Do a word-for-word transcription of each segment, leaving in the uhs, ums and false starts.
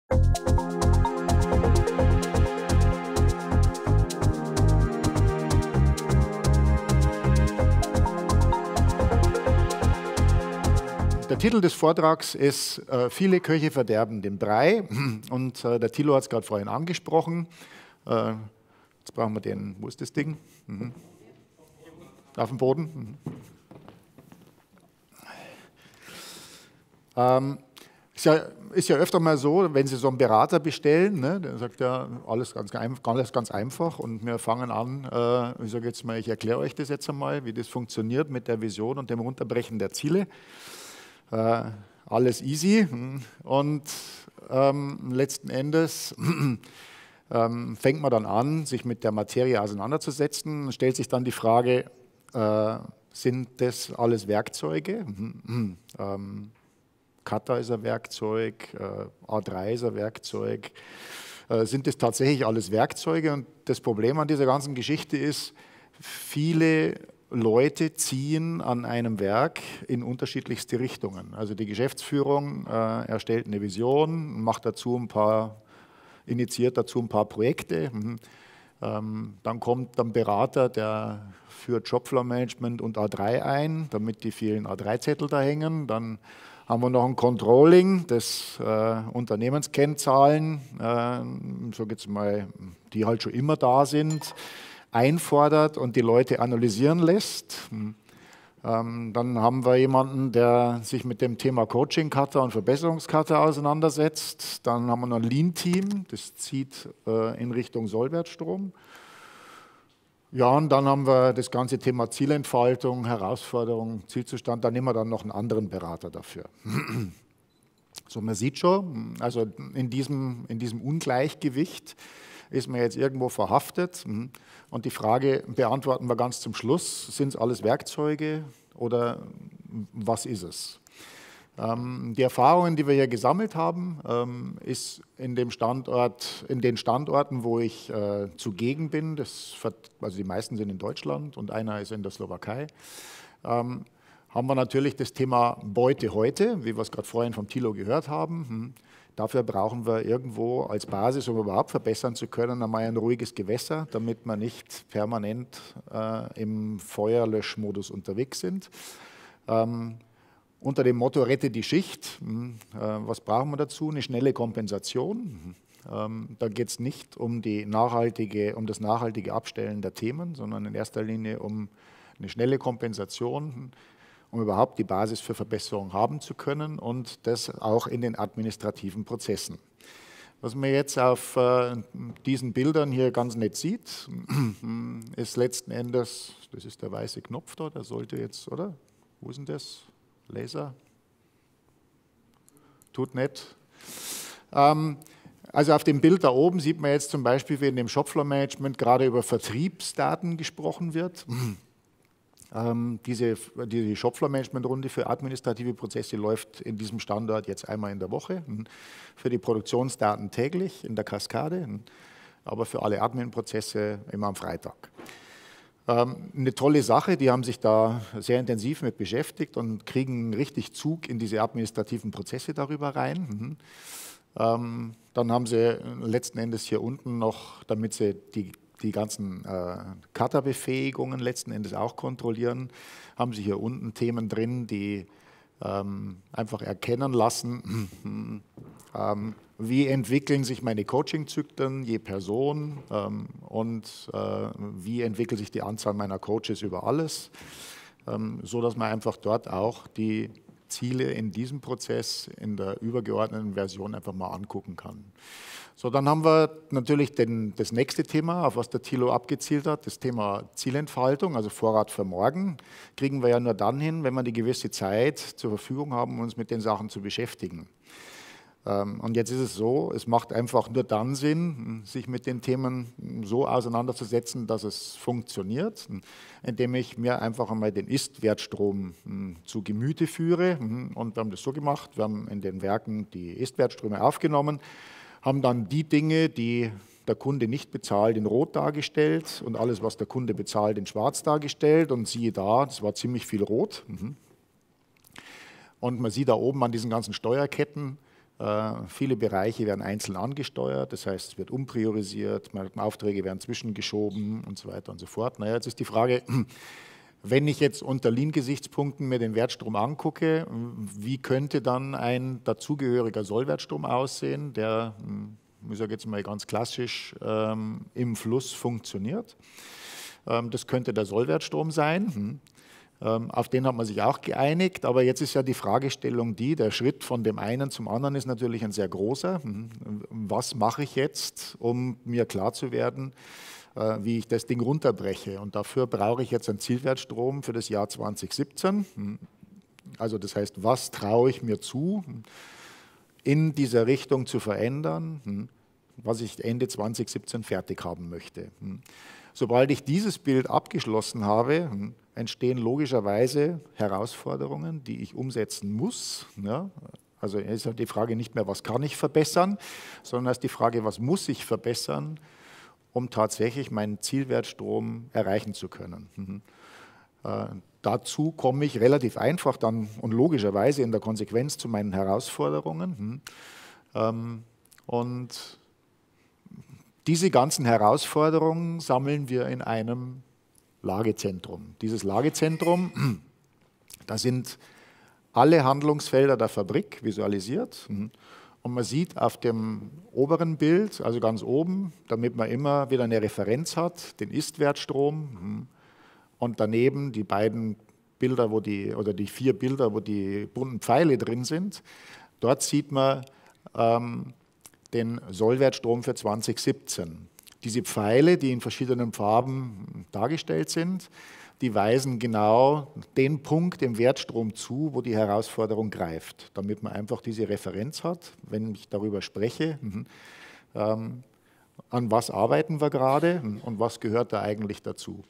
Der Titel des Vortrags ist äh, Viele Köche verderben den Brei. Und äh, der Thilo hat es gerade vorhin angesprochen. Äh, jetzt brauchen wir den, wo ist das Ding? Mhm. Auf dem Boden. Mhm. Ähm, ist, ja, ist ja öfter mal so, wenn Sie so einen Berater bestellen, ne, der sagt ja, alles ganz, alles ganz einfach und wir fangen an, äh, ich sage jetzt mal, ich erkläre euch das jetzt einmal, wie das funktioniert mit der Vision und dem Runterbrechen der Ziele. Äh, alles easy und ähm, letzten Endes ähm, fängt man dann an, sich mit der Materie auseinanderzusetzen, stellt sich dann die Frage, äh, sind das alles Werkzeuge? ähm, Kata ist ein Werkzeug, äh, A drei ist ein Werkzeug. Äh, sind das tatsächlich alles Werkzeuge? Und das Problem an dieser ganzen Geschichte ist, viele Leute ziehen an einem Werk in unterschiedlichste Richtungen. Also die Geschäftsführung äh, erstellt eine Vision, macht dazu ein paar, initiiert dazu ein paar Projekte. Mhm. Ähm, dann kommt ein Berater, der führt Shopfloor-Management und A drei ein, damit die vielen A drei Zettel da hängen. Dann haben wir noch ein Controlling, das äh, Unternehmenskennzahlen, äh, so jetzt mal, die halt schon immer da sind, einfordert und die Leute analysieren lässt. Ähm, dann haben wir jemanden, der sich mit dem Thema Coaching-Kata und Verbesserungskata auseinandersetzt. Dann haben wir noch ein Lean-Team, das zieht äh, in Richtung Sollwertstrom. Ja, und dann haben wir das ganze Thema Zielentfaltung, Herausforderung, Zielzustand. Da nehmen wir dann noch einen anderen Berater dafür. So, man sieht schon, also in diesem, in diesem Ungleichgewicht ist man jetzt irgendwo verhaftet. Und die Frage beantworten wir ganz zum Schluss, sind es alles Werkzeuge oder was ist es? Ähm, die Erfahrungen, die wir hier gesammelt haben, ähm, ist in dem Standort, in den Standorten, wo ich äh, zugegen bin, das, also die meisten sind in Deutschland und einer ist in der Slowakei, ähm, haben wir natürlich das Thema Beute heute, wie wir es gerade vorhin vom Thilo gehört haben. Hm. Dafür brauchen wir irgendwo als Basis, um überhaupt verbessern zu können, einmal ein ruhiges Gewässer, damit wir nicht permanent äh, im Feuerlöschmodus unterwegs sind. Ähm, unter dem Motto Rette die Schicht, äh, was brauchen wir dazu? Eine schnelle Kompensation. Ähm, da geht es nicht um, die nachhaltige, um das nachhaltige Abstellen der Themen, sondern in erster Linie um eine schnelle Kompensation, um überhaupt die Basis für Verbesserung haben zu können und das auch in den administrativen Prozessen. Was man jetzt auf äh, diesen Bildern hier ganz nett sieht, ist letzten Endes, das ist der weiße Knopf da, der sollte jetzt, oder? Wo ist denn das? Laser? Tut nicht. Ähm, also auf dem Bild da oben sieht man jetzt zum Beispiel, wie in dem Shopfloor-Management gerade über Vertriebsdaten gesprochen wird. Ähm, diese die Shopfloor-Management-Runde für administrative Prozesse läuft in diesem Standort jetzt einmal in der Woche, für die Produktionsdaten täglich in der Kaskade, aber für alle Admin-Prozesse immer am Freitag. Ähm, eine tolle Sache, die haben sich da sehr intensiv mit beschäftigt und kriegen richtig Zug in diese administrativen Prozesse darüber rein. Mhm. Ähm, dann haben sie letzten Endes hier unten noch, damit sie die die ganzen äh, Kata-Befähigungen letzten Endes auch kontrollieren, haben Sie hier unten Themen drin, die ähm, einfach erkennen lassen, ähm, wie entwickeln sich meine Coaching-Zyklen je Person ähm, und äh, wie entwickelt sich die Anzahl meiner Coaches über alles, ähm, so dass man einfach dort auch die Ziele in diesem Prozess in der übergeordneten Version einfach mal angucken kann. So, dann haben wir natürlich den, das nächste Thema, auf was der Thilo abgezielt hat, das Thema Zielentfaltung, also Vorrat für morgen. Kriegen wir ja nur dann hin, wenn wir die gewisse Zeit zur Verfügung haben, um uns mit den Sachen zu beschäftigen. Und jetzt ist es so, es macht einfach nur dann Sinn, sich mit den Themen so auseinanderzusetzen, dass es funktioniert, indem ich mir einfach einmal den Ist-Wertstrom zu Gemüte führe. Und wir haben das so gemacht, wir haben in den Werken die Ist-Wertströme aufgenommen, haben dann die Dinge, die der Kunde nicht bezahlt, in Rot dargestellt und alles, was der Kunde bezahlt, in Schwarz dargestellt. Und siehe da, das war ziemlich viel Rot. Und man sieht da oben an diesen ganzen Steuerketten, Äh, viele Bereiche werden einzeln angesteuert, das heißt, es wird umpriorisiert, Aufträge werden zwischengeschoben und so weiter und so fort. Naja, jetzt ist die Frage, wenn ich jetzt unter Lean-Gesichtspunkten mir den Wertstrom angucke, wie könnte dann ein dazugehöriger Sollwertstrom aussehen, der, ich sage jetzt mal ganz klassisch, ähm, im Fluss funktioniert. Ähm, das könnte der Sollwertstrom sein. Ähm, auf den hat man sich auch geeinigt, aber jetzt ist ja die Fragestellung die, der Schritt von dem einen zum anderen ist natürlich ein sehr großer. Was mache ich jetzt, um mir klar zu werden, wie ich das Ding runterbreche? Und dafür brauche ich jetzt einen Zielwertstrom für das Jahr zwanzig siebzehn. Also das heißt, was traue ich mir zu, in dieser Richtung zu verändern, was ich Ende zwanzig siebzehn fertig haben möchte. Sobald ich dieses Bild abgeschlossen habe, entstehen logischerweise Herausforderungen, die ich umsetzen muss. Ja, also ist ja die Frage nicht mehr, was kann ich verbessern, sondern ist die Frage, was muss ich verbessern, um tatsächlich meinen Zielwertstrom erreichen zu können. Mhm. Äh, dazu komme ich relativ einfach dann und logischerweise in der Konsequenz zu meinen Herausforderungen. Mhm. Ähm, und diese ganzen Herausforderungen sammeln wir in einem Lagezentrum. Dieses Lagezentrum, da sind alle Handlungsfelder der Fabrik visualisiert. Und man sieht auf dem oberen Bild, also ganz oben, damit man immer wieder eine Referenz hat, den Ist-Wertstrom und daneben die beiden Bilder, wo die, oder die vier Bilder, wo die bunten Pfeile drin sind. Dort sieht man ähm, den Sollwertstrom für zwanzig siebzehn. Diese Pfeile, die in verschiedenen Farben dargestellt sind, die weisen genau den Punkt im Wertstrom zu, wo die Herausforderung greift, damit man einfach diese Referenz hat, wenn ich darüber spreche, ähm, an was arbeiten wir gerade und was gehört da eigentlich dazu.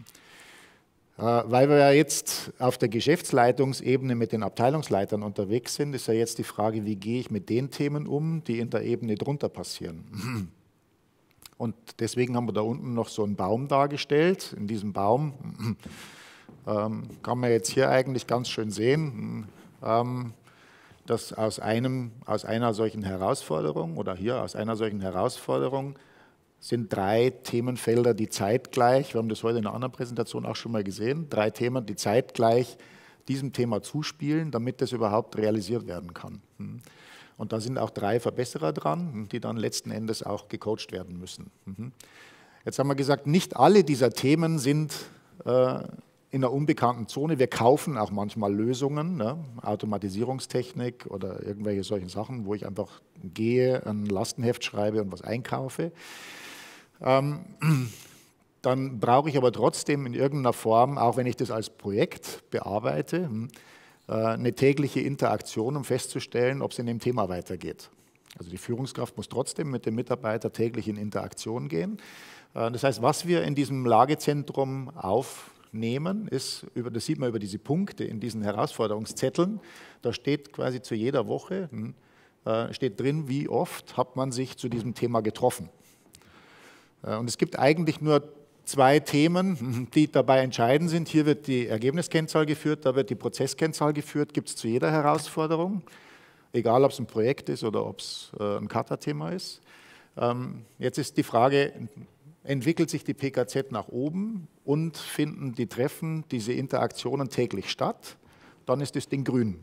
Äh, weil wir ja jetzt auf der Geschäftsleitungsebene mit den Abteilungsleitern unterwegs sind, ist ja jetzt die Frage, wie gehe ich mit den Themen um, die in der Ebene drunter passieren. Und deswegen haben wir da unten noch so einen Baum dargestellt. In diesem Baum ähm, kann man jetzt hier eigentlich ganz schön sehen, ähm, dass aus, einem, aus einer solchen Herausforderung oder hier aus einer solchen Herausforderung sind drei Themenfelder, die zeitgleich, wir haben das heute in einer anderen Präsentation auch schon mal gesehen, drei Themen, die zeitgleich diesem Thema zuspielen, damit das überhaupt realisiert werden kann. Und da sind auch drei Verbesserer dran, die dann letzten Endes auch gecoacht werden müssen. Jetzt haben wir gesagt, nicht alle dieser Themen sind äh, in einer unbekannten Zone. Wir kaufen auch manchmal Lösungen, ne? Automatisierungstechnik oder irgendwelche solchen Sachen, wo ich einfach gehe, ein Lastenheft schreibe und was einkaufe. Ähm, dann brauche ich aber trotzdem in irgendeiner Form, auch wenn ich das als Projekt bearbeite, eine tägliche Interaktion, um festzustellen, ob es in dem Thema weitergeht. Also die Führungskraft muss trotzdem mit dem Mitarbeiter täglich in Interaktion gehen. Das heißt, was wir in diesem Lagezentrum aufnehmen, ist, das sieht man über diese Punkte in diesen Herausforderungszetteln, da steht quasi zu jeder Woche, steht drin, wie oft hat man sich zu diesem Thema getroffen. Und es gibt eigentlich nur zwei Themen, die dabei entscheidend sind. Hier wird die Ergebniskennzahl geführt, da wird die Prozesskennzahl geführt, gibt es zu jeder Herausforderung, egal ob es ein Projekt ist oder ob es ein Kata-Thema ist. Jetzt ist die Frage, entwickelt sich die P K Z nach oben und finden die Treffen, diese Interaktionen täglich statt, dann ist das Ding grün.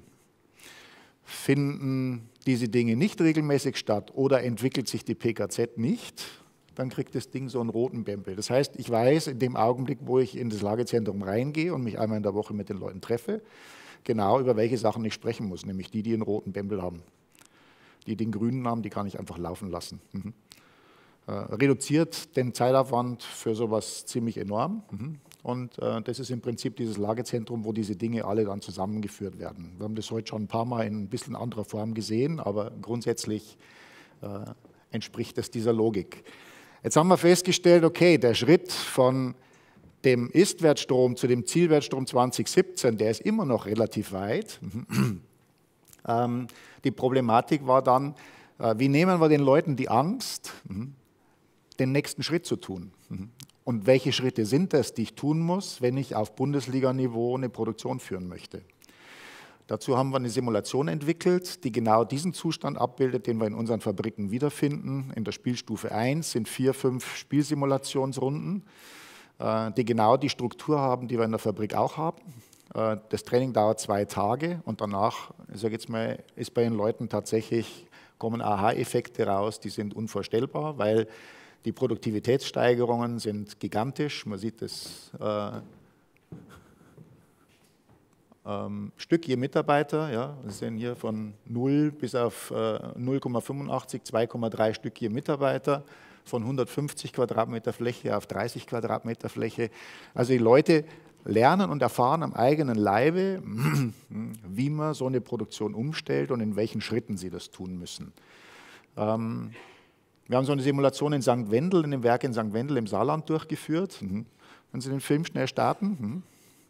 Finden diese Dinge nicht regelmäßig statt oder entwickelt sich die P K Z nicht, dann kriegt das Ding so einen roten Bempel. Das heißt, ich weiß in dem Augenblick, wo ich in das Lagezentrum reingehe und mich einmal in der Woche mit den Leuten treffe, genau über welche Sachen ich sprechen muss, nämlich die, die einen roten Bempel haben. Die, die den grünen haben, die kann ich einfach laufen lassen. Mhm. Äh, reduziert den Zeitaufwand für sowas ziemlich enorm. Mhm. Und äh, das ist im Prinzip dieses Lagezentrum, wo diese Dinge alle dann zusammengeführt werden. Wir haben das heute schon ein paar Mal in ein bisschen anderer Form gesehen, aber grundsätzlich äh, entspricht das dieser Logik. Jetzt haben wir festgestellt, okay, der Schritt von dem Ist-Wertstrom zu dem Zielwertstrom zwanzig siebzehn, der ist immer noch relativ weit. ähm, die Problematik war dann, äh, wie nehmen wir den Leuten die Angst, den nächsten Schritt zu tun? Und welche Schritte sind das, die ich tun muss, wenn ich auf Bundesliga-Niveau eine Produktion führen möchte? Dazu haben wir eine Simulation entwickelt, die genau diesen Zustand abbildet, den wir in unseren Fabriken wiederfinden. In der Spielstufe eins sind vier, fünf Spielsimulationsrunden, die genau die Struktur haben, die wir in der Fabrik auch haben. Das Training dauert zwei Tage und danach, ich sage jetzt mal, ist bei den Leuten tatsächlich, kommen Aha-Effekte raus, die sind unvorstellbar, weil die Produktivitätssteigerungen sind gigantisch. Man sieht das äh, ähm, Stück je Mitarbeiter. Ja, wir sehen hier von null bis auf äh, null Komma fünfundachtzig, zwei Komma drei Stück je Mitarbeiter, von hundertfünfzig Quadratmeter Fläche auf dreißig Quadratmeter Fläche. Also die Leute lernen und erfahren am eigenen Leibe, wie man so eine Produktion umstellt und in welchen Schritten sie das tun müssen. Ähm, Wir haben so eine Simulation in Sankt Wendel, in dem Werk in Sankt Wendel im Saarland durchgeführt. Mhm. Können Sie den Film schnell starten? Mhm.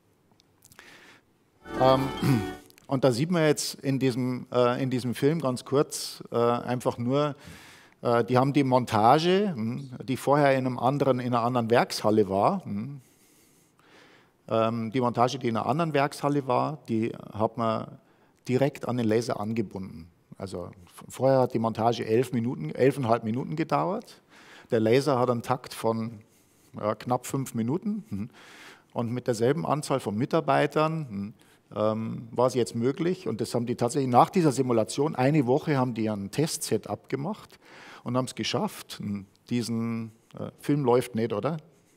Ähm, und da sieht man jetzt in diesem, äh, in diesem Film ganz kurz äh, einfach nur, äh, die haben die Montage, mh, die vorher in, einem anderen, in einer anderen Werkshalle war. Mh. Ähm, die Montage, die in einer anderen Werkshalle war, die hat man direkt an den Laser angebunden. Also vorher hat die Montage elf Minuten, elfeinhalb Minuten gedauert. Der Laser hat einen Takt von ja, knapp fünf Minuten. Und mit derselben Anzahl von Mitarbeitern ähm, war es jetzt möglich. Und das haben die tatsächlich nach dieser Simulation, eine Woche haben die ein Testset abgemacht und haben es geschafft. Diesen äh, Film läuft nicht, oder?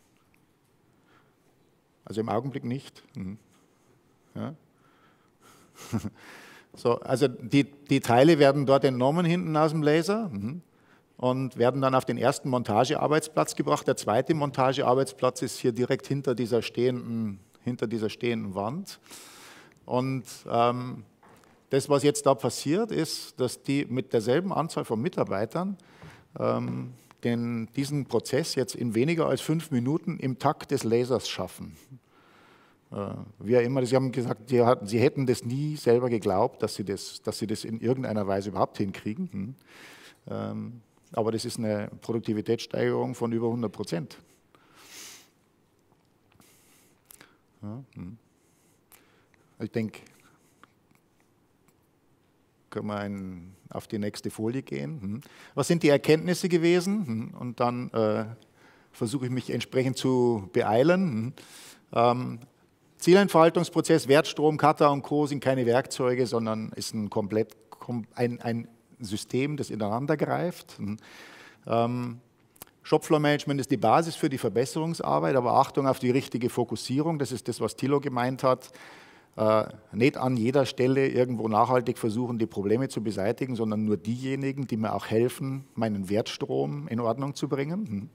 Also im Augenblick nicht. Mhm. Ja. So, also die, die Teile werden dort entnommen hinten aus dem Laser mhm. und werden dann auf den ersten Montagearbeitsplatz gebracht. Der zweite Montagearbeitsplatz ist hier direkt hinter dieser stehenden, hinter dieser stehenden Wand. Und ähm, das, was jetzt da passiert, ist, dass die mit derselben Anzahl von Mitarbeitern ähm, den, diesen Prozess jetzt in weniger als fünf Minuten im Takt des Lasers schaffen. Wie immer, Sie haben gesagt, Sie, hatten, Sie hätten das nie selber geglaubt, dass Sie das, dass Sie das in irgendeiner Weise überhaupt hinkriegen. Hm. Ähm, aber das ist eine Produktivitätssteigerung von über hundert Prozent. Ja, hm. Ich denke, können wir ein, auf die nächste Folie gehen. Hm. Was sind die Erkenntnisse gewesen? Hm. Und dann äh, versuche ich mich entsprechend zu beeilen. Hm. Ähm, Zielentfaltungsprozess, Wertstrom, Kata und Co. sind keine Werkzeuge, sondern ist ein komplett ein, ein System, das ineinander greift. Ähm, Shopfloor-Management ist die Basis für die Verbesserungsarbeit, aber Achtung auf die richtige Fokussierung, das ist das, was Thilo gemeint hat. Äh, nicht an jeder Stelle irgendwo nachhaltig versuchen, die Probleme zu beseitigen, sondern nur diejenigen, die mir auch helfen, meinen Wertstrom in Ordnung zu bringen. Hm.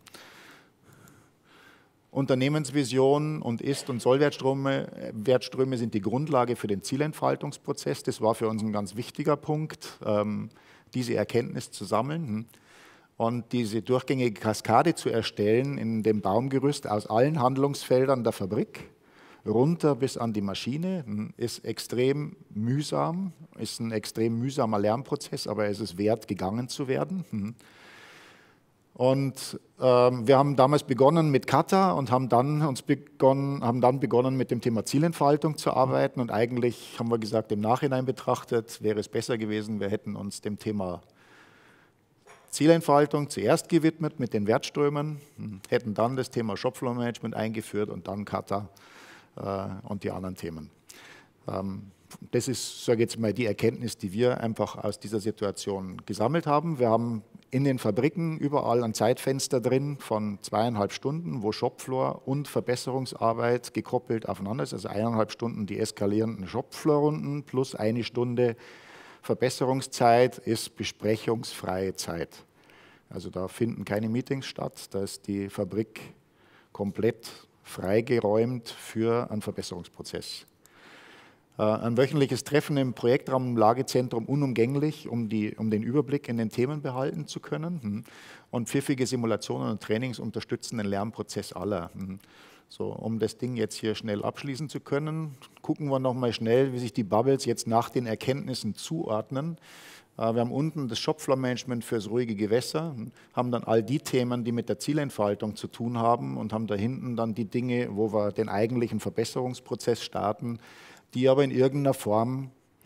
Unternehmensvision und Ist- und Sollwertströme Wertströme sind die Grundlage für den Zielentfaltungsprozess. Das war für uns ein ganz wichtiger Punkt, ähm, diese Erkenntnis zu sammeln und diese durchgängige Kaskade zu erstellen in dem Baumgerüst aus allen Handlungsfeldern der Fabrik, runter bis an die Maschine, ist extrem mühsam, ist ein extrem mühsamer Lernprozess, aber es ist wert, gegangen zu werden. Und ähm, wir haben damals begonnen mit Kata und haben dann, uns begonnen, haben dann begonnen mit dem Thema Zielentfaltung zu arbeiten. Und eigentlich haben wir gesagt, im Nachhinein betrachtet, wäre es besser gewesen, wir hätten uns dem Thema Zielentfaltung zuerst gewidmet mit den Wertströmen, hätten dann das Thema Shopfloor-Management eingeführt und dann Kata äh, und die anderen Themen. Ähm, das ist, sage ich jetzt mal, die Erkenntnis, die wir einfach aus dieser Situation gesammelt haben. Wir haben in den Fabriken überall ein Zeitfenster drin von zweieinhalb Stunden, wo Shopfloor und Verbesserungsarbeit gekoppelt aufeinander ist. Also eineinhalb Stunden die eskalierenden Shopfloor-Runden plus eine Stunde Verbesserungszeit ist besprechungsfreie Zeit. Also da finden keine Meetings statt, da ist die Fabrik komplett freigeräumt für einen Verbesserungsprozess. Ein wöchentliches Treffen im Projektraum im Lagezentrum unumgänglich, um, die, um den Überblick in den Themen behalten zu können. Und pfiffige Simulationen und Trainings unterstützen den Lernprozess aller. So, um das Ding jetzt hier schnell abschließen zu können, gucken wir nochmal schnell, wie sich die Bubbles jetzt nach den Erkenntnissen zuordnen. Wir haben unten das Shopfloor-Management fürs ruhige Gewässer, haben dann all die Themen, die mit der Zielentfaltung zu tun haben und haben da hinten dann die Dinge, wo wir den eigentlichen Verbesserungsprozess starten, die aber in irgendeiner Form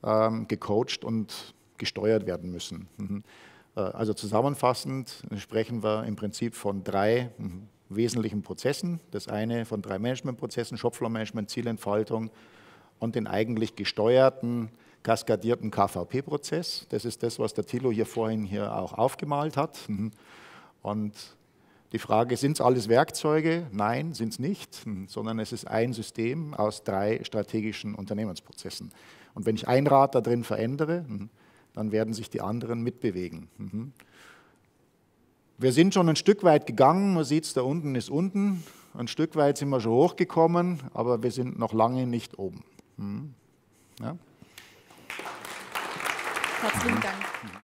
ähm, gecoacht und gesteuert werden müssen. Mhm. Äh, also zusammenfassend sprechen wir im Prinzip von drei mhm, wesentlichen Prozessen. Das eine von drei Managementprozessen, Shopfloor-Management, Zielentfaltung und den eigentlich gesteuerten, kaskadierten K V P-Prozess. Das ist das, was der Thilo hier vorhin hier auch aufgemalt hat. Und die Frage, sind es alles Werkzeuge? Nein, sind es nicht, sondern es ist ein System aus drei strategischen Unternehmensprozessen. Und wenn ich ein Rad da drin verändere, dann werden sich die anderen mitbewegen. Wir sind schon ein Stück weit gegangen, man sieht es, da unten ist unten. Ein Stück weit sind wir schon hochgekommen, aber wir sind noch lange nicht oben. Ja? Herzlichen Dank.